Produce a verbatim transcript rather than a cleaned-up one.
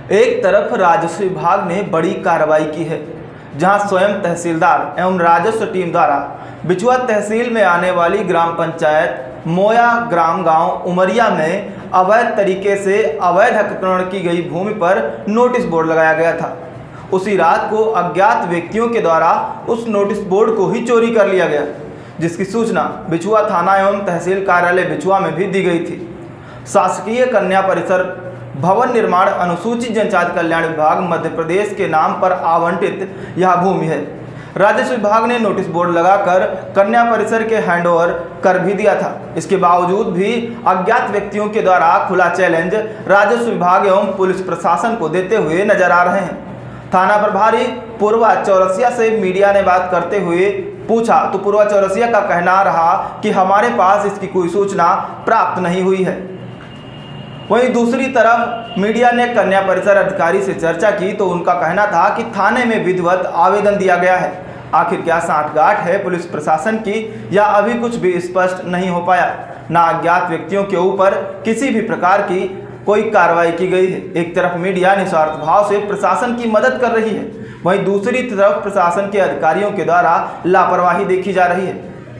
एक तरफ राजस्व विभाग ने बड़ी कार्रवाई की है, जहां स्वयं तहसीलदार एवं राजस्व टीम द्वारा बिछुआ तहसील में आने वाली ग्राम पंचायत मोया ग्राम गांव उमरिया में अवैध तरीके से अवैध अतिक्रमण की गई भूमि पर नोटिस बोर्ड लगाया गया था। उसी रात को अज्ञात व्यक्तियों के द्वारा उस नोटिस बोर्ड को ही चोरी कर लिया गया, जिसकी सूचना बिछुआ थाना एवं तहसील कार्यालय बिछुआ में भी दी गई थी। शासकीय कन्या परिसर भवन निर्माण अनुसूचित जनजाति कल्याण विभाग मध्य प्रदेश के नाम पर आवंटित यह भूमि है। राजस्व विभाग ने नोटिस बोर्ड लगाकर कन्या परिसर के हैंडओवर कर भी दिया था। इसके बावजूद भी अज्ञात व्यक्तियों के द्वारा खुला चैलेंज राजस्व विभाग एवं पुलिस प्रशासन को देते हुए नजर आ रहे हैं। थाना प्रभारी पूर्वा चौरसिया से मीडिया ने बात करते हुए पूछा तो पूर्वा चौरसिया का कहना रहा कि हमारे पास इसकी कोई सूचना प्राप्त नहीं हुई है। वहीं दूसरी तरफ मीडिया ने कन्या परिसर अधिकारी से चर्चा की तो उनका कहना था कि थाने में विधिवत आवेदन दिया गया है। आखिर क्या सांठगांठ है पुलिस प्रशासन की, या अभी कुछ भी स्पष्ट नहीं हो पाया। ना अज्ञात व्यक्तियों के ऊपर किसी भी प्रकार की कोई कार्रवाई की गई है। एक तरफ मीडिया निस्वार्थ भाव से प्रशासन की मदद कर रही है, वहीं दूसरी तरफ प्रशासन के अधिकारियों के द्वारा लापरवाही देखी जा रही है।